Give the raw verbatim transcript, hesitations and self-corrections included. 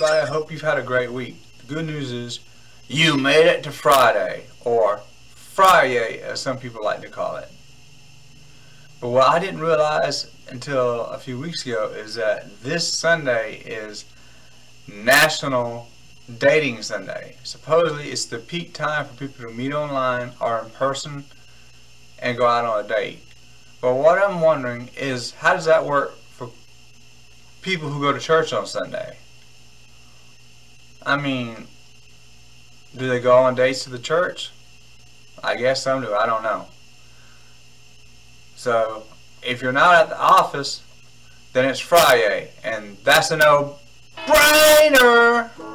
everybody? I hope you've had a great week. The good news is you made it to Friday, or Friyay as some people like to call it. But what I didn't realize until a few weeks ago is that this Sunday is National Dating Sunday. Supposedly it's the peak time for people to meet online or in person and go out on a date. But what I'm wondering is, how does that work for people who go to church on Sunday? I mean, do they go on dates to the church? I guess some do, I don't know. So, if you're not at the office, then it's Friday, and that's a no-brainer!